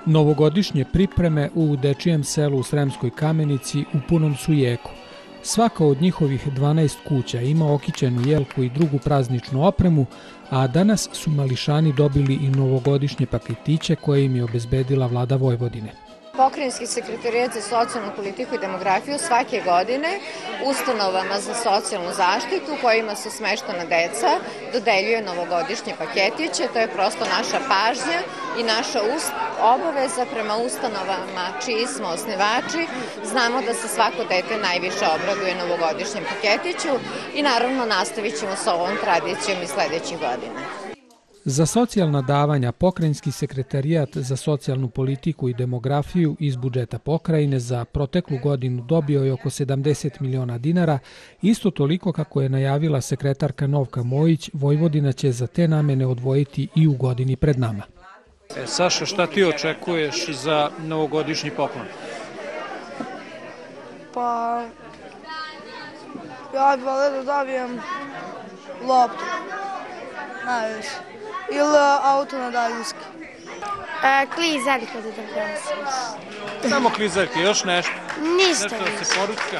Novogodišnje pripreme u Dečijem selu u Sremskoj Kamenici u punom su jeku. Svaka od njihovih 12 kuća ima okićenu jelku i drugu prazničnu opremu, a danas su mališani dobili i novogodišnje paketiće koje im je obezbedila vlada Vojvodine. Pokrajinski sekretarijat za socijalnu politiku i demografiju svake godine ustanovama za socijalnu zaštitu kojima su smeštena deca dodeljuje novogodišnje paketiće. To je prosto naša pažnja i naša obaveza prema ustanovama čiji smo osnivači. Znamo da se svako dete najviše obraduje novogodišnjem paketiću i naravno nastavit ćemo sa ovom tradicijom i sledećih godina. Za socijalna davanja Pokrajinski sekretarijat za socijalnu politiku i demografiju iz budžeta pokrajine za proteklu godinu dobio je oko 70 miliona dinara, isto toliko kako je najavila sekretarka Novka Mojić. Vojvodina će za te namene odvojiti i u godini pred nama. Saša, šta ti očekuješ za novogodišnji poklon? Pa, ja bih volio da dobijem loptu, najviše. Ili auto na daljinski. Klizeljka da donesem. Samo klizeljke, još nešto? Ništa. Nešto da se poručka?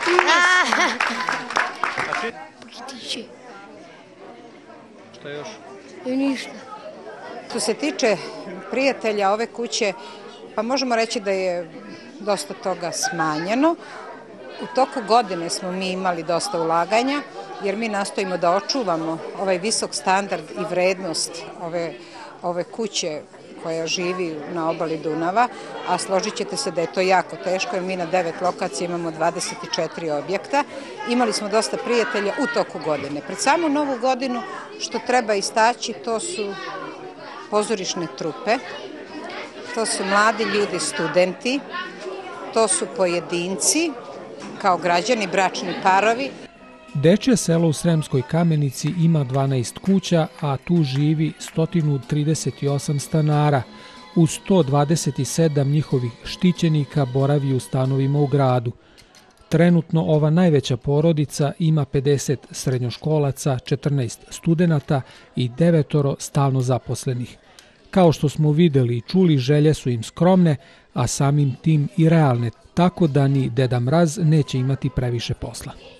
Paketići. Šta još? I ništa. Što se tiče prijatelja ove kuće, pa možemo reći da je dosta toga smanjeno. U toku godine smo mi imali dosta ulaganja, jer mi nastojimo da očuvamo ovaj visok standard i vrednost ove kuće koja živi na obali Dunava, a složit ćete se da je to jako teško, jer mi na 9 lokacija imamo 24 objekta. Imali smo dosta prijatelja u toku godine. Pred samu novu godinu, što treba istaći, to su pozorišne trupe, to su mladi ljudi, studenti, to su pojedinci, kao građani, bračni parovi. Dečije selo u Sremskoj Kamenici ima 12 kuća, a tu živi 138 stanara. Uz 127 njihovih štićenika boravi u stanovima u gradu. Trenutno ova najveća porodica ima 50 srednjoškolaca, 14 studenata i 9 stalno zaposlenih. Kao što smo videli i čuli, želje su im skromne, a samim tim i realne, tako da ni Deda Mraz neće imati previše posla.